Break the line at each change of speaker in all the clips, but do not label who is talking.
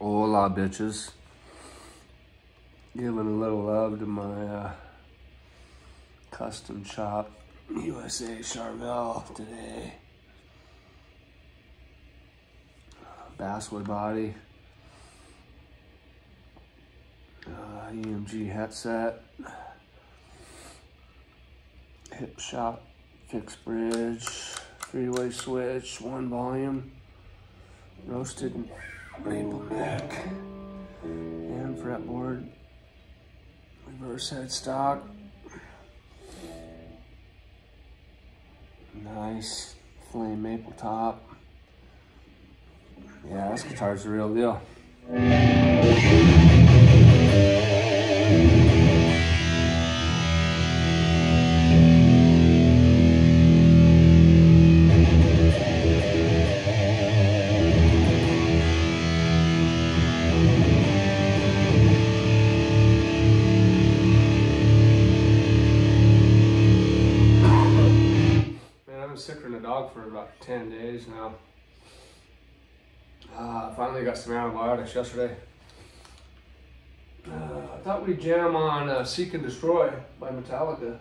Hola, bitches. Giving a little love to my custom shop, USA Charvel today. Basswood body. EMG headset. Hip shot, fixed bridge, 3-way switch, 1 volume. Roasted maple neck. And fretboard. Reverse headstock. Nice flame maple top. Yeah, this guitar's the real deal. I've been sicker than a dog for about 10 days now. Finally got some antibiotics yesterday. I thought we'd jam on Seek and Destroy by Metallica.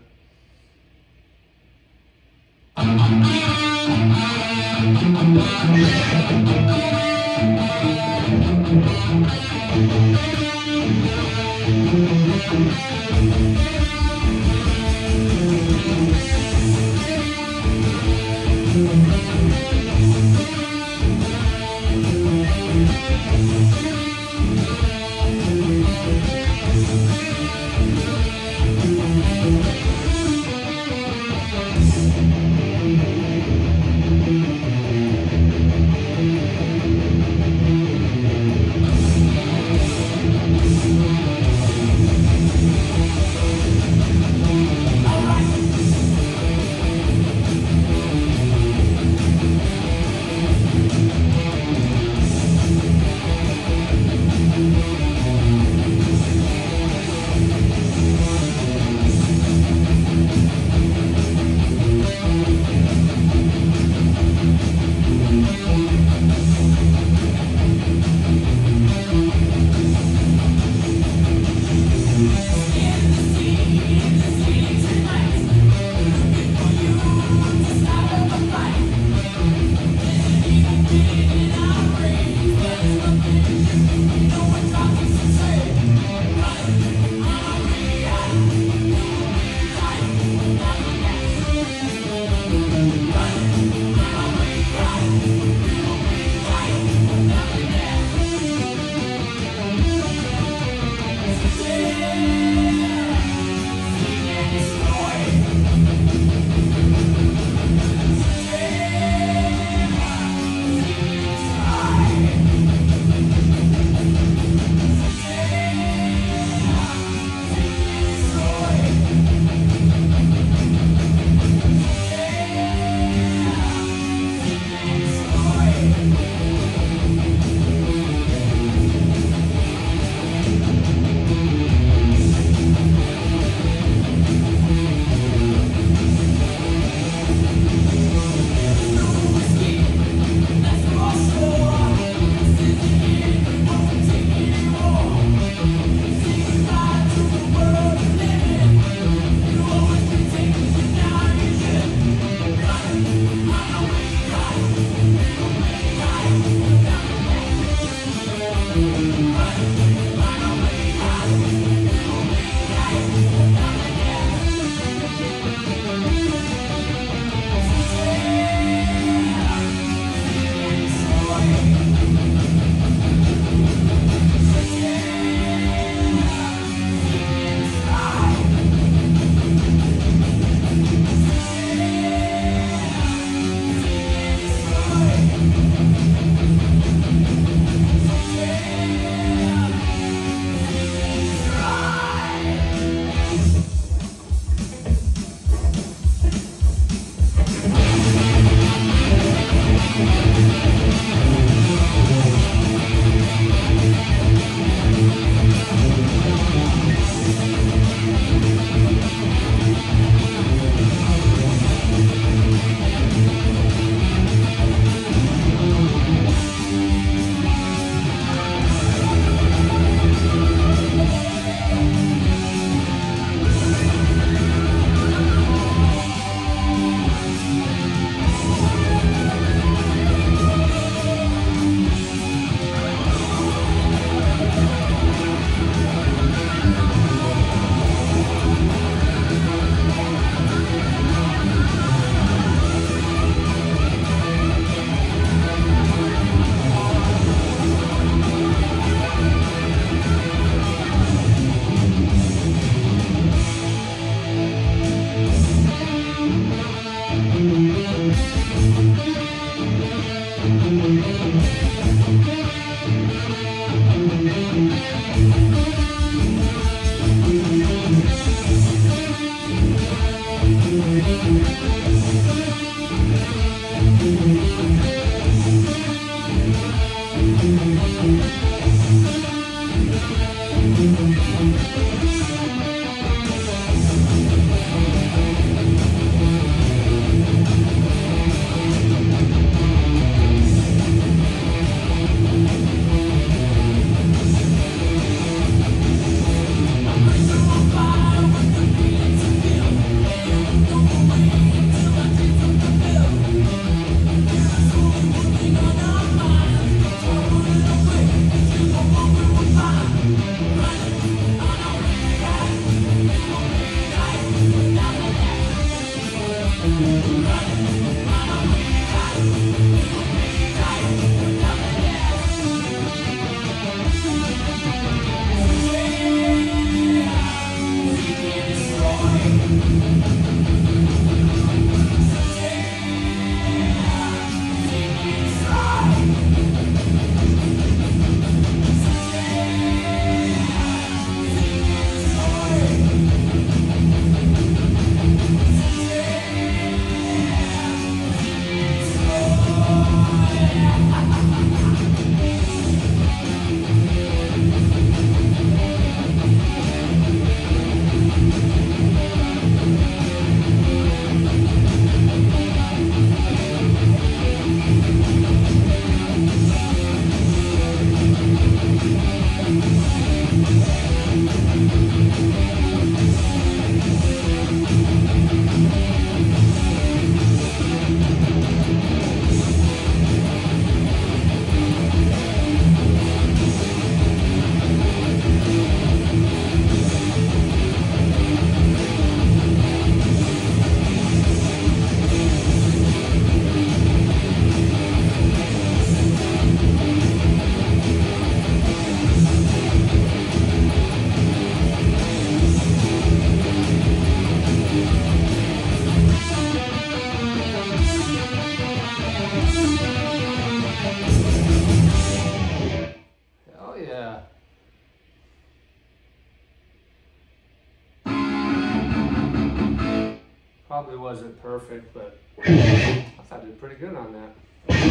probably wasn't perfect, but I thought I did pretty good on that.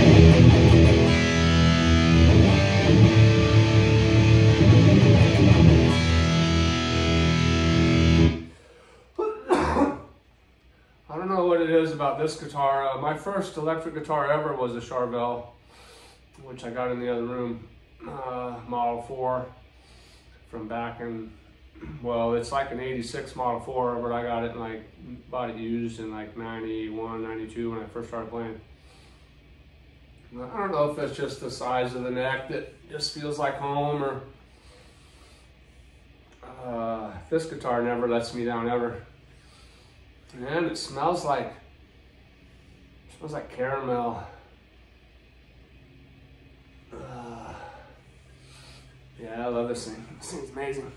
I don't know what it is about this guitar. My first electric guitar ever was a Charvel, which I got in the other room, Model 4 from back in, well, it's like an 86 Model 4, but I got it and like bought it used in like 91, 92 when I first started playing. I don't know if it's just the size of the neck that just feels like home, or this guitar never lets me down ever. And it smells like caramel. Yeah, I love this thing. This thing's amazing.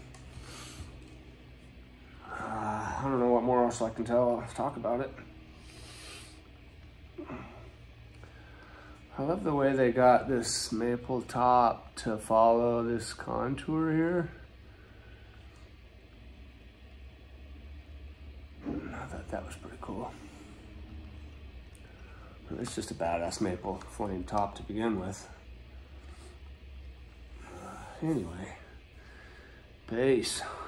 I don't know what more else I can talk about it. I love the way they got this maple top to follow this contour here. I thought that was pretty cool. It's just a badass maple flame top to begin with. Anyway, bass.